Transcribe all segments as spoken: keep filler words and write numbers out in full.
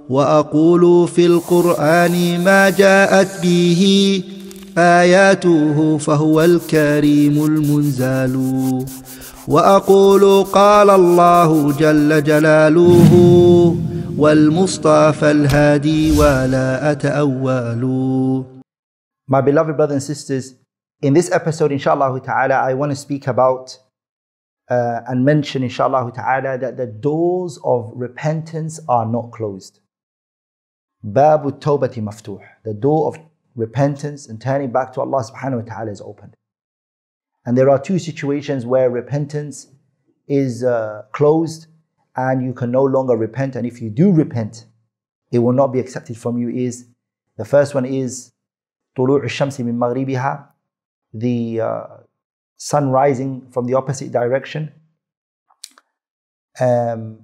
وأقول في القرآن ما جاءت به آياته فهو الكريم المنزال وأقول قال الله جل جلاله والمصطفى الهادي ولا أتأول. My beloved brothers and sisters, in this episode, inshallah ta'ala, I want to speak about uh, and mention, inshallah ta'ala, that the doors of repentance are not closed. Babu tawbati maftuh. The door of repentance and turning back to Allah subhanahu wa ta'ala is opened. And there are two situations where repentance is uh, closed and you can no longer repent. And if you do repent, it will not be accepted from you. Is the first one is طلوع الشمس من مغربها, the uh, sun rising from the opposite direction, um,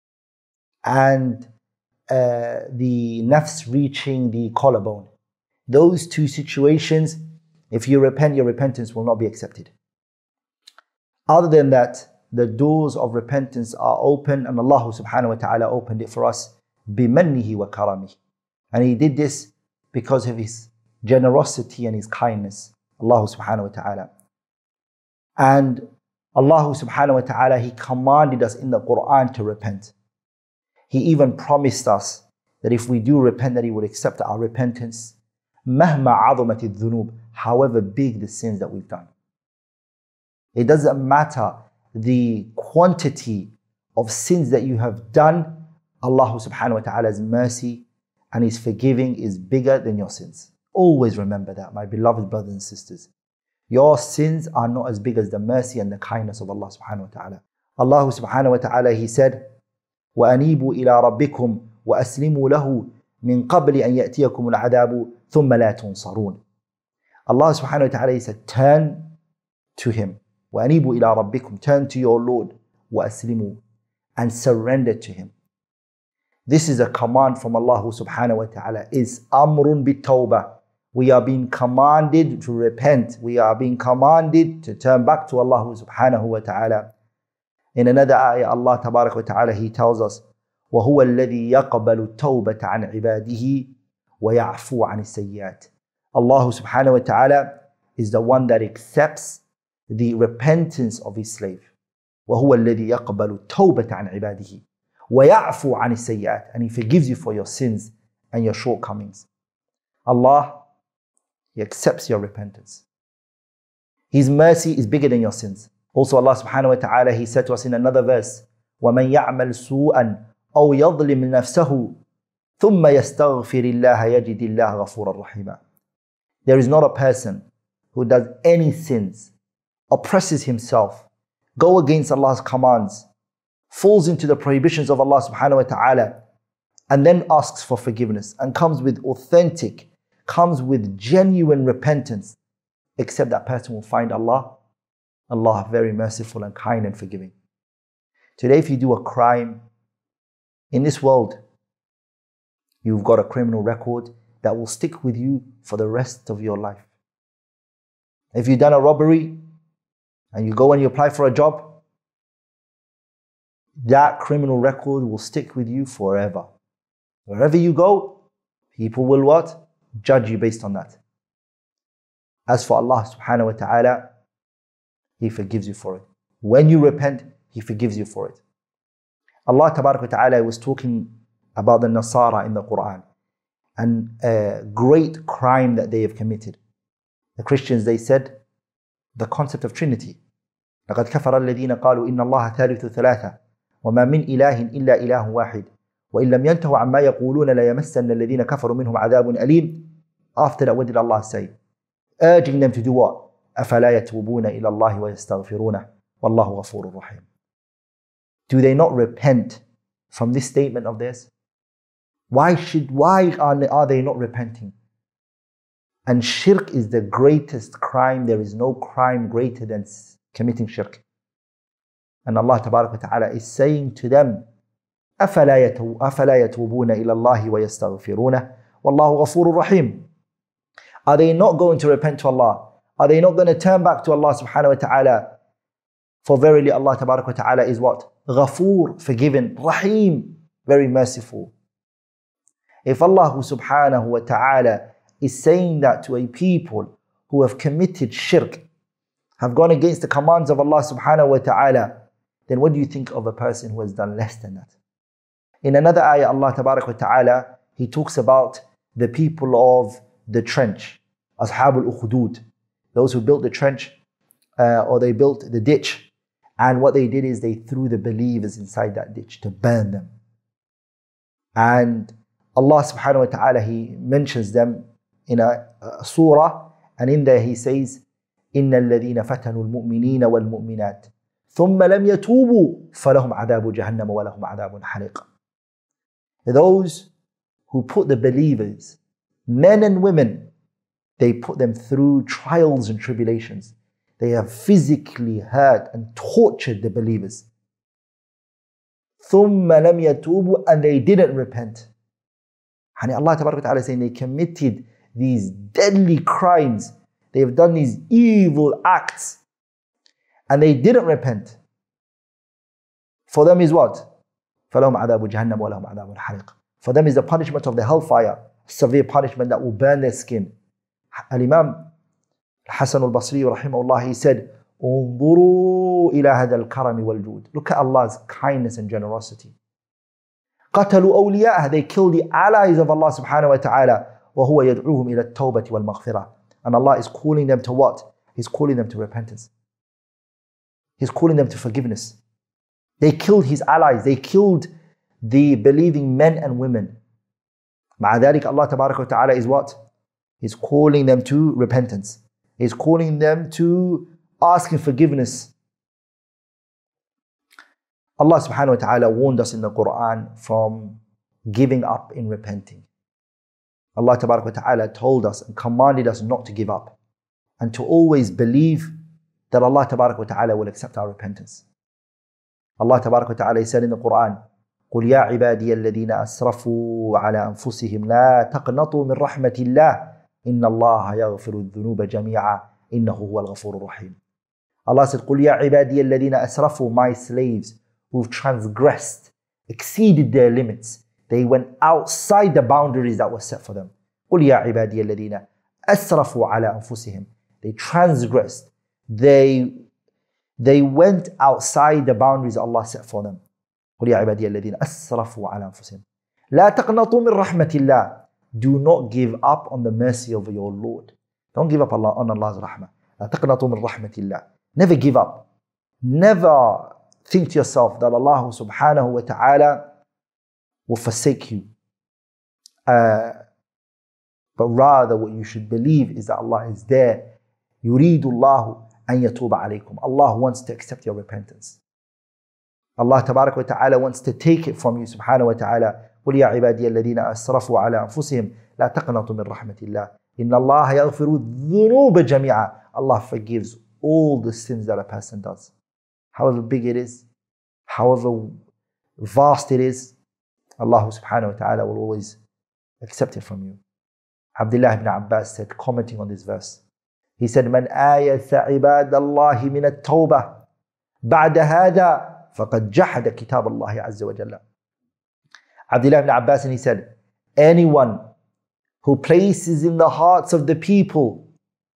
and uh, the nafs reaching the collarbone. Those two situations, if you repent, your repentance will not be accepted. Other than that, the doors of repentance are open, and Allah subhanahu wa ta'ala opened it for us bimannihi wa karamihi. And He did this because of His generosity and His kindness, Allah subhanahu wa ta'ala. And Allah subhanahu wa ta'ala, He commanded us in the Qur'an to repent. He even promised us that if we do repent, that He would accept our repentance. مهما عظمت الذنوب, however big the sins that we've done. It doesn't matter the quantity of sins that you have done, Allah subhanahu wa ta'ala's mercy and His forgiving is bigger than your sins. Always remember that, my beloved brothers and sisters. Your sins are not as big as the mercy and the kindness of Allah subhanahu wa ta'ala. Allah subhanahu wa ta'ala, He said, وَأَنِيبُوا إِلَىٰ رَبِّكُمْ وَأَسْلِمُوا لَهُ مِنْ قَبْلِ أَنْ يَأْتِيَكُمُ الْعَذَابُ ثُمَّ لَا تُنصَرُونَ. Allah subhanahu wa ta'ala, He said, turn to Him. وَأَنِيبُوا إِلَىٰ رَبِّكُمْ, turn to your Lord. وَأَسْلِمُوا, and surrender to Him. This is a command from Allah subhanahu wa ta'ala. Is amrun bit-tawbah. We are being commanded to repent. We are being commanded to turn back to Allah subhanahu wa ta'ala. In another ayah, Allah tabarak wa ta'ala, He tells us, وَهُوَ الَّذِي يَقْبَلُ التَّوْبَةَ عَنْ عِبَادِهِ وَيَعْفُو عَنِ السَّيِّئَاتِ. Allah subhanahu wa ta'ala is the one that accepts the repentance of His slave. وَهُوَ الَّذِي يَقْبَلُ التَّوْبَةَ عَنْ عِبَادِهِ وَيَعْفُو عَنِ السَّيِّئَاتِ. And He forgives you for your sins and your shortcomings. Allah, He accepts your repentance. His mercy is bigger than your sins. Also Allah subhanahu wa ta'ala, He said to us in another verse, وَمَنْ يَعْمَلْ سُوءًا أَوْ يَظْلِمْ نَفْسَهُ ثُمَّ يَسْتَغْفِرِ اللَّهَ يَجِدِ اللَّهَ غَفُورًا رَحِيمًا. There is not a person who does any sins, oppresses himself, go against Allah's commands, falls into the prohibitions of Allah subhanahu wa ta'ala, and then asks for forgiveness and comes with authentic, comes with genuine repentance, except that person will find Allah, Allah very merciful and kind and forgiving. Today, if you do a crime in this world, you've got a criminal record that will stick with you for the rest of your life. If you've done a robbery and you go and you apply for a job, that criminal record will stick with you forever. Wherever you go, people will what? Judge you based on that. As for Allah subhanahu wa ta'ala, He forgives you for it. When you repent, He forgives you for it. Allah tabarak wa ta'ala was talking about the Nasara in the Qur'an and a great crime that they have committed. The Christians, they said the concept of Trinity. لَقَدْ كَفَرَ الَّذِينَ قَالُوا إِنَّ اللَّهَ ثَالِثُ ثَلَاثَةٍ وَمَا مِنْ إِلَهٍ إِلَّا إِلَهٌ وَاحِدٌ وَإِنْ لَمْ يَنْتَهُوا عَمَّا يَقُولُونَ لَيَمَسَّنَّ الَّذِينَ كَفَرُوا مِنْهُمْ عَذَابٌ أَلِيمٌ. After that, what did Allah say? Urging them to do what? أَفَلَا يَتُوبُونَ إِلَى اللَّهِ وَيَسْتَغْفِرُونَهُ وَاللَّهُ غَفُورٌ رَحِيمٌ. Do they not repent from this statement of theirs? Why should, why are, are they not repenting? And shirk is the greatest crime. There is no crime greater than committing shirk. And Allah tabarak wa ta'ala is saying to them, أَفَلَا يَتُوبُونَ إِلَى اللَّهِ وَيَسْتَغْفِرُونَهُ وَاللَّهُ غَفُورٌ رَحِيمٌ. Are they not going to repent to Allah? Are they not going to turn back to Allah subhanahu wa ta'ala? For verily Allah tabarak wa ta'ala is what? Ghafoor, forgiven. Rahim, very merciful. If Allah subhanahu wa ta'ala is saying that to a people who have committed shirk, have gone against the commands of Allah subhanahu wa ta'ala, then what do you think of a person who has done less than that? In another ayah, Allah tabarak wa ta'ala, He talks about the people of the trench, Ashabul Ukhdud, those who built the trench, uh, or they built the ditch, and what they did is they threw the believers inside that ditch to burn them. And Allah subhanahu wa ta'ala, He mentions them in a, a surah, and in there He says, إِنَّ الَّذِينَ فَتَنُوا الْمُؤْمِنِينَ وَالْمُؤْمِنَاتِ ثُمَّ لَمْ يَتُوبُوا فَلَهُمْ عَذَابُ جَهَنَّمَ وَلَهُمْ عَذَابٌ حَرِيقٌ. Those who put the believers, men and women, they put them through trials and tribulations. They have physically hurt and tortured the believers. ثُمَّ لَمْ يَتُوبُوا, and they didn't repent. And Allah Tabaraka Ta'ala is saying they committed these deadly crimes. They have done these evil acts and they didn't repent. For them is what? فَلَهُمْ عَذَابُ جَهَنَّمَ وَلَهُمْ عَذَابٌ حَرِيقٌ. For them is the punishment of the hellfire, severe punishment that will burn their skin. Al-Imam Hassan al-Basri rahimahullah, he said, انظروا إلى هذا الكرم والجود. Look at Allah's kindness and generosity. قتلوا أولياءه, they killed the allies of Allah subhanahu wa ta'ala. وهو يدعوهم إلى التوبة والمغفرة. And Allah is calling them to what? He's calling them to repentance. He's calling them to forgiveness. They killed His allies. They killed the believing men and women. مع ذلك Allah تبارك وتعالى is what? He's calling them to repentance. He's calling them to asking forgiveness. Allah subhanahu wa ta'ala warned us in the Qur'an from giving up in repenting. Allah tabarak wa ta'ala told us and commanded us not to give up and to always believe that Allah tabarak wa ta'ala will accept our repentance. Allah tabarak wa ta'ala said in the Qur'an, قُلْ يَا عِبَادِيَ الَّذِينَ أَسْرَفُوا عَلَى أَنفُسِهِمْ لَا تَقْنَطُوا مِنْ رَحْمَةِ اللَّهِ إِنَّ اللَّهَ يَغْفِرُ الذُّنُوبَ جَمِيعًا إِنَّهُ هُوَ الْغَفُورُ الرَّحِيمُ. Allah said, قُلْ يَا عِبَادِيَ الَّذِينَ أَسْرَفُوا, my slaves who've transgressed, exceeded their limits. They went outside the boundaries that were set for them. قُلْ يَا عِبَادِيَ الَّذِينَ أَسْرَفُوا عَلَى أَنفُسِهِمْ. They transgressed. They, they went outside the boundaries Allah set for them. قُلْ يَا عِبَادِيَ الَّذِينَ أَسْرَفُوا عَلَى أَنفُسِهِمْ لَا تَقْنَطُوا مِنْ رَحْمَةِ اللَّهِ. Do not give up on the mercy of your Lord. Don't give up Allah, on Allah's rahmah. لَا تَقْنَطُوا مِنْ رَحْمَةِ اللَّهِ. Never give up. Never think to yourself that Allah subhanahu wa ta'ala will forsake you. Uh, but rather what you should believe is that Allah is there. يُرِيدُ اللَّهُ أَن يَتُوبَ عَلَيْكُمْ. Allah wants to accept your repentance. Allah tabarak wa ta'ala wants to take it from you subhanahu wa ta'ala. قُلْ يَا عِبَادِيَ الَّذِينَ أَسْرَفُوا عَلَى أَنفُسِهِمْ لَا تَقْنَطُوا مِنْ رَحْمَةِ اللَّهِ إِنَّ اللَّهَ يَغْفِرُ الذُّنُوبَ جَمِيعًا. Allah forgives all the sins that a person does. However big it is, however vast it is, Allah subhanahu wa ta'ala will always accept it from you. Abdullah ibn Abbas said, commenting on this verse, he said, مَنْ آيَثَ عِبَادَ اللَّهِ مِنَ التَّوْبَةِ بَعْدَ هَذَا فَقَدْ جَحَدَ كِتَابَ اللَّهِ عَزَّ وَجَلَّ. Abdullah ibn Abbas, and he said, anyone who places in the hearts of the people,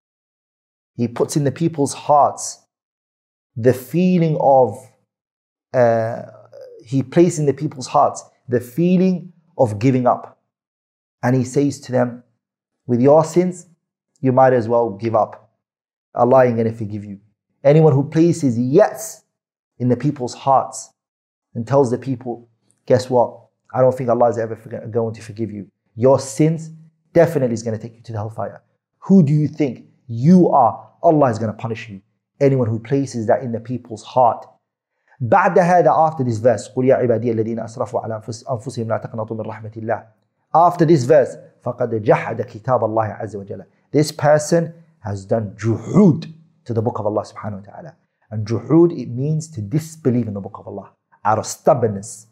he puts in the people's hearts the feeling of, uh, he places in the people's hearts the feeling of giving up. And he says to them, with your sins, you might as well give up. Allah ain't going to forgive you. Anyone who places yes in the people's hearts and tells the people, guess what? I don't think Allah is ever going to forgive you. Your sins definitely is going to take you to the hellfire. Who do you think you are? Allah is going to punish you. Anyone who places that in the people's heart. بعد هذا, after this verse, قُلْ يَا عِبَادِيَ الَّذِينَ أَسْرَفُوا عَلَى أَنفُسِهِمْ لَا تَقْنَطُوا مِنْ رَحْمَةِ اللَّهِ. After this verse, فَقَدْ جَحَدَ كِتَابَ اللَّهِ عَزَّ وَجَلَّ. This person has done juhud to the book of Allah subhanahu wa ta'ala. And juhud, it means to disbelieve in the book of Allah out of stubbornness.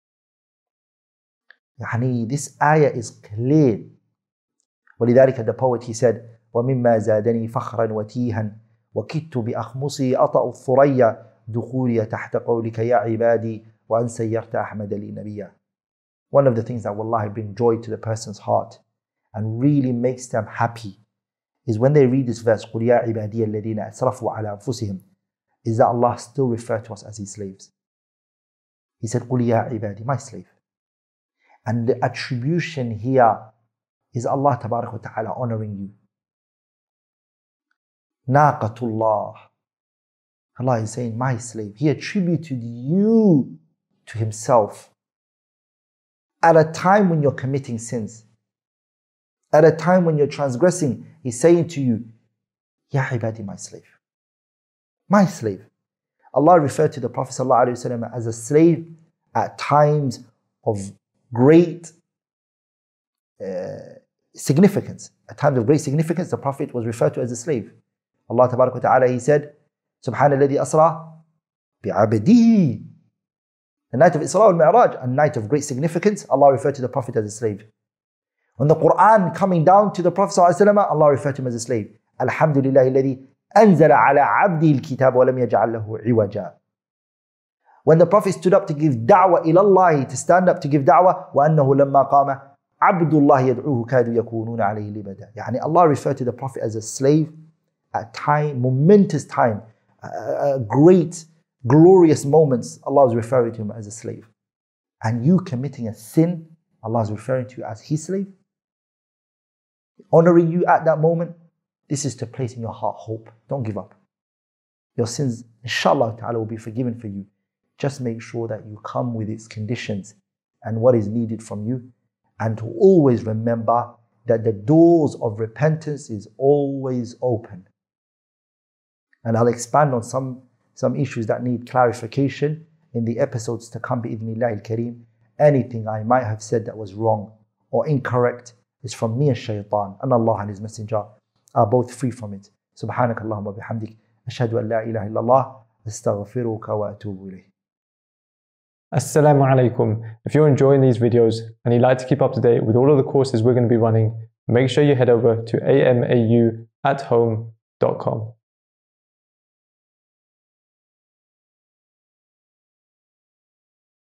يعني this ayah is clear. ولذلك the poet, he said, وَمِمَّا زَادَنِي فَخْرًا وَتِيهًا وَكِدْتُ بِأَخْمُصِي أَطَأُ الثُّرَيَّ دخولي تحت قولك يا عبادي وأن سيرت أحمد لي نبيا. One of the things that wallahi bring joy to the person's heart and really makes them happy is when they read this verse, قُلْ يَا عِبَادِيَ الَّذِينَ أَسْرَفُوا عَلَى أَنفُسِهِمْ, is that Allah still referred to us as His slaves. He said, قُلْ يَا عِبَادِي, my slave. And the attribution here is Allah Tabarak wa Ta'ala honoring you. Naqatullah. Allah is saying, my slave. He attributed you to Himself at a time when you're committing sins. At a time when you're transgressing, He's saying to you, Ya ibadi, my slave. My slave. Allah referred to the Prophet ﷺ as a slave at times of great uh, significance. At times of great significance, the Prophet was referred to as a slave. Allah Tabarak wa Ta'ala, He said, Subhana alladhi asra bi'abdihi. The night of Isra al-Mi'raj, a night of great significance, Allah referred to the Prophet as a slave. When the Qur'an coming down to the Prophet ﷺ, Allah referred to him as a slave. Alhamdulillahi alladhi anzala ala abdihi al-kitab wa lam yaj'al lahu iwaja. When the Prophet stood up to give da'wah ilallahi, to stand up to give da'wah, wa annahu lamma qama abdullahi yad'uhu kadu yakununa alayhi libada. Yani Allah referred to the Prophet as a slave at time, momentous time, a, a great, glorious moments. Allah is referring to him as a slave. And you committing a sin, Allah is referring to you as His slave. Honoring you at that moment, this is to place in your heart hope. Don't give up. Your sins, inshallah ta'ala, will be forgiven for you. Just make sure that you come with its conditions and what is needed from you. And to always remember that the doors of repentance is always open. And I'll expand on some, some issues that need clarification in the episodes to come, bi'idhnillahi al-kareem. Anything I might have said that was wrong or incorrect is from me and shaitan, and Allah and His Messenger are both free from it. Subhanak Allahumma bihamdik, ashhadu an la ilaha illallah, astaghfiruka wa atubu ilayh. Assalamu alaikum. If you're enjoying these videos and you'd like to keep up to date with all of the courses we're going to be running, make sure you head over to A M A U at home dot com.